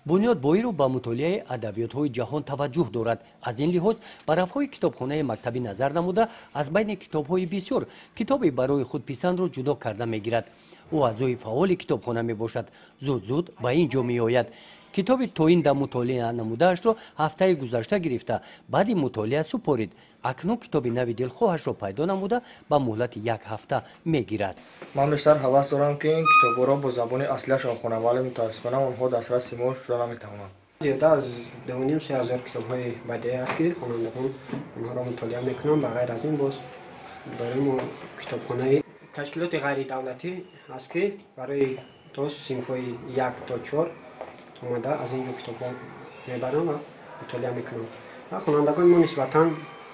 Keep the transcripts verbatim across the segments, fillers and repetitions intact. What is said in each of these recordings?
бунёд боиру ба мутолиаи адабиётҳои ҷаҳон таваҷҷӯҳ дорад. Аз ин лиҳоз ба рафҳои китобхонаи мактабӣ назар намуда, аз байни китобҳои бисёр китоби барои худписандро ҷудо карда мегирад. ӯ аъзои фаъоли китобхона мебошад. зуд-зуд ба ин ҷо меояд. китоби тоинда мутолиа намудаашро ҳафтаи гузашта гирифта, баъди мутолиа супорид. акнун китоби нави дилхоҳашро пайдо намуда ба муҳлати як ҳафта мегирад. ман бештар ҳавас дорам ки ин китобҳоро бо забони аслиашон хонам, вале мутаассифона онҳо дастраси мо шуда наметавонанд. зиёда аз дууним се ҳазор китобҳои бадеӣ аст ки хонандагон онҳоро мутолиа мекунанд. ба ғайр аз ин боз дорем китобхонаи ташкилоти ғайридавлатӣ аст ки барои то синфҳои як то чор омада аз ин ҷо китобҳо мебарам ва мутолиа мекунам. ва хонандагони мо нисбатан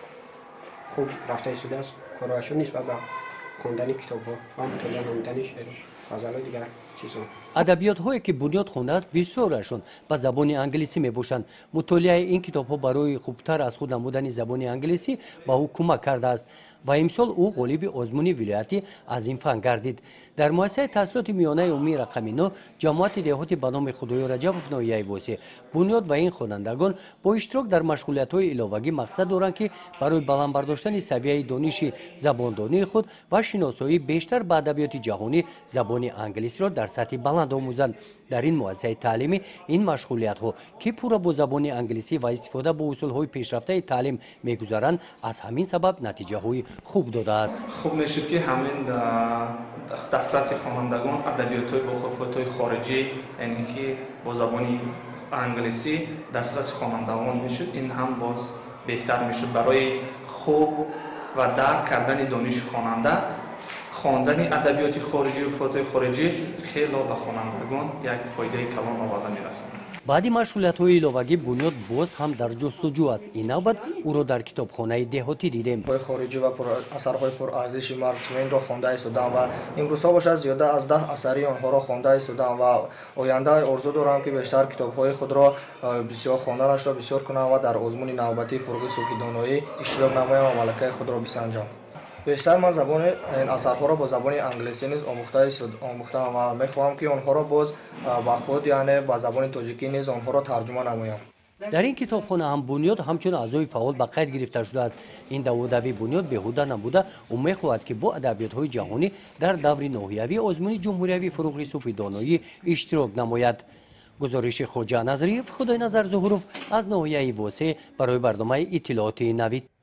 хуб рафта истодааст корҳоашон нисбат ба хондани китобҳо ва мутолиа намудани шеъру ғазалу дигар чизҳо. адабиётҳое ки бунёд хондааст бисёрашон ба забони англисӣ мебошанд. мутолиаи ин китобҳо барои хубтар аз худ намудани забони англисӣ ба ӯ кӯмак кардааст ва имсол ӯ ғолиби озмуни вилоятӣ аз ин фан гардид. дар муассисаи таҳсилоти миёнаи умумии рақами но ҷамоати деҳоти ба номи худоё раҷабов ноҳияи восеъ бунёд ва ин хонандагон бо иштирок дар машғулиятҳои иловагӣ мақсад доранд ки барои баландбардоштани савияи дониши забондонии худ ва шиносоии бештар ба адабиёти ҷаҳонӣ забони англисиро дар сатҳи баланд омӯзанд. дар ин муассисаи таълимӣ ин машғулиятҳо ки пурра бо забони англисӣ ва истифода бо усулҳои пешрафтаи таълим мегузаранд, аз ҳамин сабаб натиҷаҳои хуб додааст. хуб мешуд ки ҳамин дастраси хонандагон адабиётҳои бо хуруфотҳои хориҷӣ, яъне ки бо забони англисӣ дастраси хонандагон мешуд. ин ҳам боз беҳтар мешуд барои хуб ва дарк кардани дониши хонанда. хондани адабиёти хориҷӣ, руфотҳои хориҷӣ хело ба хонандагон як фоидаи калон оварда мерасонад. баъди машғулиятҳои иловагӣ бунёд боз ҳам дар ҷустуҷӯ аст. ин навбат ӯро дар китобхонаи деҳотӣ дидем. хориҷӣ ва асарҳои пурарзиши Марк Твейнро хонда истодам ва имрӯзҳо бошад зиёда аз даҳ асари онҳоро хонда истодам ва оянда орзу дорам ки бештар китобҳои худро бисёр хонданашро бисёр кунам ва дар озмуни навбати фурӯғи субҳидоноӣ иштирок намоям ва малакаи худро бисанҷам. бештар ман забони ин асарҳоро бо забони англисӣ низ омӯхтам ва мехоҳам ки онҳоро боз ба худ яъне ба забони тоҷикӣ низ онҳоро тарҷума намоям. дар ин китобхона ҳам бунёд ҳамчун аъзои фаъол ба қайд гирифта шудааст. ин даводавии бунёд беҳуда набуда ӯ мехоҳад ки бо адабиётҳои ҷаҳонӣ дар даври ноҳиявӣ озмуни ҷумҳуриявии фурӯғи субҳидоноӣ иштирок намояд. гузориши Хоҷа Назриев, Худойназар Зуҳуров аз ноҳияи восеъ барои барномаи иттилооти навид.